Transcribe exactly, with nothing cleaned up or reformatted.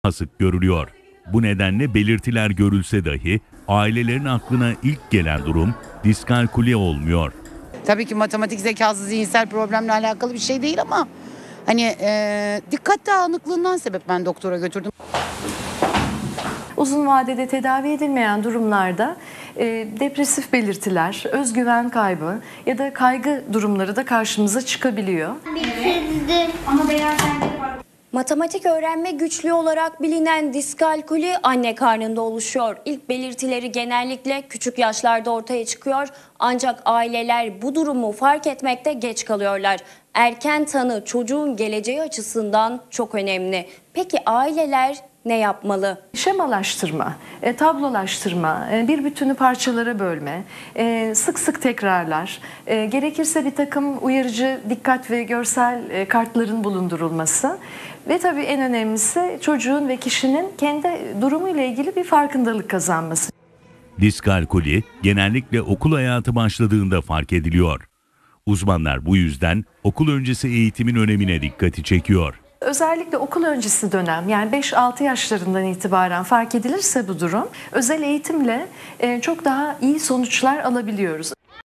daha sık görülüyor. Bu nedenle belirtiler görülse dahi ailelerin aklına ilk gelen durum diskalküli olmuyor. Tabii ki matematik zekası zihinsel problemle alakalı bir şey değil ama hani e, dikkat dağınıklığından sebep ben doktora götürdüm. Uzun vadede tedavi edilmeyen durumlarda e, depresif belirtiler, özgüven kaybı ya da kaygı durumları da karşımıza çıkabiliyor. Ama beyaz Matematik öğrenme güçlüğü olarak bilinen diskalküli anne karnında oluşuyor. İlk belirtileri genellikle küçük yaşlarda ortaya çıkıyor. Ancak aileler bu durumu fark etmekte geç kalıyorlar. Erken tanı çocuğun geleceği açısından çok önemli. Peki aileler ne yapmalı? Şemalaştırma, e, tablolaştırma, e, bir bütünü parçalara bölme, e, sık sık tekrarlar, e, gerekirse bir takım uyarıcı dikkat ve görsel e, kartların bulundurulması ve tabii en önemlisi çocuğun ve kişinin kendi durumuyla ilgili bir farkındalık kazanması. Diskalküli genellikle okul hayatı başladığında fark ediliyor. Uzmanlar bu yüzden okul öncesi eğitimin önemine dikkati çekiyor. Özellikle okul öncesi dönem, yani beş altı yaşlarından itibaren fark edilirse bu durum, özel eğitimle çok daha iyi sonuçlar alabiliyoruz.